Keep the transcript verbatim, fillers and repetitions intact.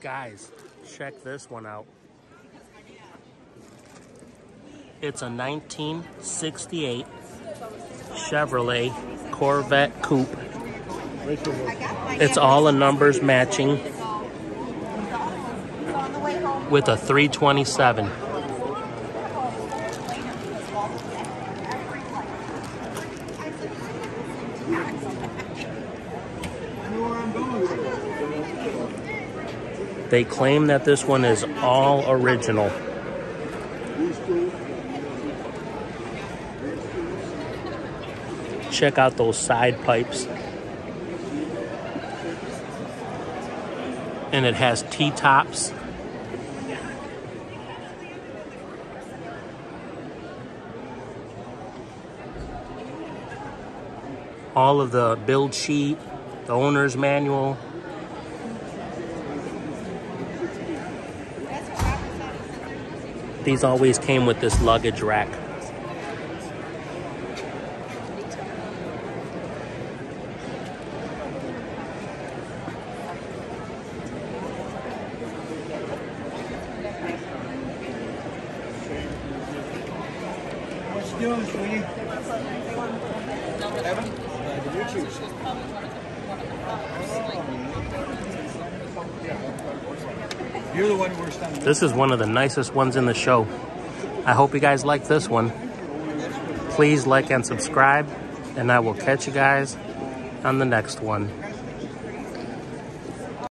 Guys, check this one out. It's a nineteen sixty-eight Chevrolet Corvette Coupe. It's all the numbers matching with a three twenty-seven. They claim that this one is all original. Check out those side pipes. And it has T-tops. All of the build sheet, the owner's manual. These always came with this luggage rack. What's doing, sweetie? Evan? Did you choose? You're the one we're standing. This is one of the nicest ones in the show. I hope you guys like this one. Please like and subscribe, and I will catch you guys on the next one.